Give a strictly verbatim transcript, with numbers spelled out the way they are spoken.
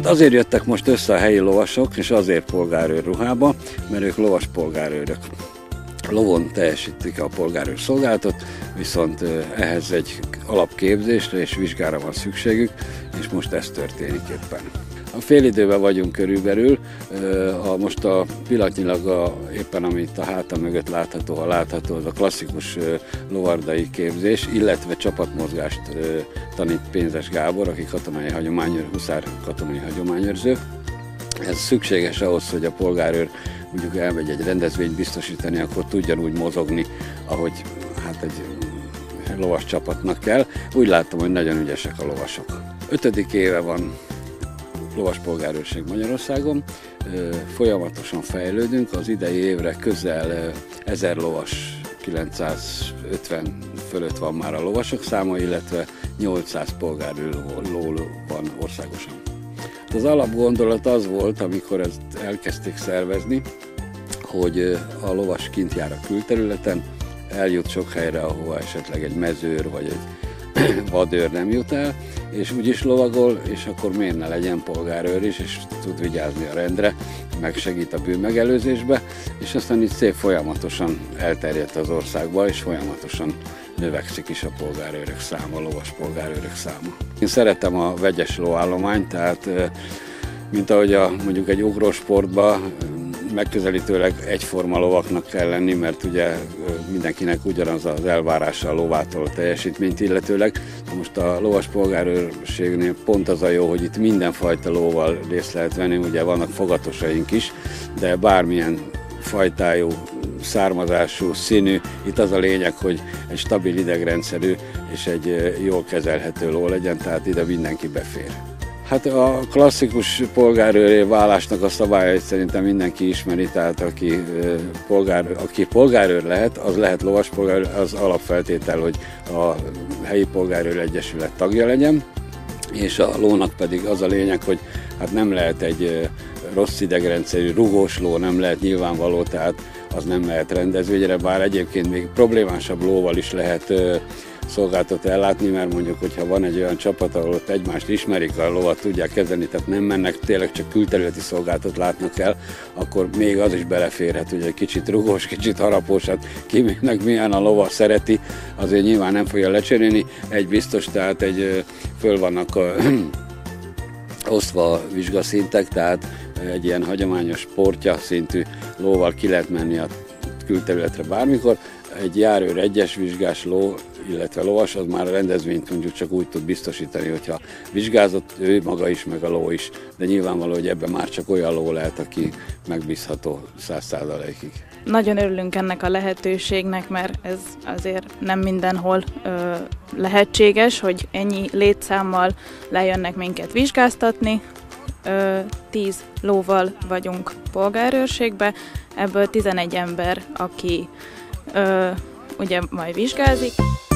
azért jöttek most össze a helyi lovasok, és azért polgárőr ruhába, mert ők lovas polgárőrök. Lovon teljesítik a polgárőr szolgálatot, viszont ehhez egy alapképzésre és vizsgára van szükségük, és most ez történik éppen. A félidőben vagyunk körülbelül, a, most a pillanatnyilag a, éppen amit a hátam mögött látható, ha látható, az a klasszikus lovardai képzés, illetve csapatmozgást tanít Pénzes Gábor, aki katonai hagyományőr, huszár katonai hagyományőrző. Ez szükséges ahhoz, hogy a polgárőr mondjuk elmegy egy rendezvényt biztosítani, akkor tudjon úgy mozogni, ahogy hát egy lovas csapatnak kell. Úgy látom, hogy nagyon ügyesek a lovasok. Ötödik éve van lovas polgárőrség Magyarországon, folyamatosan fejlődünk, az idei évre közel ezer lovas, kilencszázötven fölött van már a lovasok száma, illetve nyolcszáz polgárőr ló van országosan. Az alapgondolat az volt, amikor ezt elkezdték szervezni, hogy a lovas kint jár a külterületen, eljut sok helyre, ahova esetleg egy mezőr vagy egy vadőr nem jut el, és úgyis lovagol, és akkor miért ne legyen polgárőr is, és tud vigyázni a rendre, meg segít a bűn megelőzésbe, és aztán itt szép folyamatosan elterjedt az országba, és folyamatosan növekszik is a polgárőrök száma, a lovas polgárőrök száma. Én szeretem a vegyes lóállományt, tehát mint ahogy a, mondjuk egy ugrósportban megközelítőleg egyforma lovaknak kell lenni, mert ugye mindenkinek ugyanaz az elvárása a lovától a teljesítményt illetőleg. Most a lovas polgárőrségnél pont az a jó, hogy itt mindenfajta lóval részt lehet venni, ugye vannak fogatosaink is, de bármilyen fajtájú, származású, színű, itt az a lényeg, hogy egy stabil idegrendszerű és egy jól kezelhető ló legyen, tehát ide mindenki befér. Hát a klasszikus polgárőré válásnak a szabályait szerintem mindenki ismeri, tehát aki, polgár, aki polgárőr lehet, az lehet lovas polgárőr, az alapfeltétel, hogy a helyi polgárőr egyesület tagja legyen, és a lónak pedig az a lényeg, hogy hát nem lehet egy rossz idegrendszerű, rugós ló, nem lehet nyilvánvaló, tehát az nem lehet rendezvényre, bár egyébként még problémásabb lóval is lehet szolgáltat ellátni, mert mondjuk, hogyha van egy olyan csapat, ahol ott egymást ismerik, a lovat tudják kezelni, tehát nem mennek, tényleg csak külterületi szolgáltat látnak el, akkor még az is beleférhet, hogy egy kicsit rugós, kicsit harapós, hát kinek milyen a lova szereti, azért nyilván nem fogja lecserélni, egy biztos, tehát egy föl vannak a, osztva a vizsgaszintek, tehát egy ilyen hagyományos portya szintű lóval ki lehet menni a külterületre bármikor, egy járőr egyes vizsgás ló, illetve lovas, az már a rendezvényt mondjuk csak úgy tud biztosítani, hogyha vizsgázott ő maga is, meg a ló is, de nyilvánvaló, hogy ebben már csak olyan ló lehet, aki megbízható száz százalékig. Nagyon örülünk ennek a lehetőségnek, mert ez azért nem mindenhol ö, lehetséges, hogy ennyi létszámmal lejönnek minket vizsgáztatni. Ö, tíz lóval vagyunk polgárőrségbe, ebből tizenegy ember, aki ö, ugye majd vizsgázik.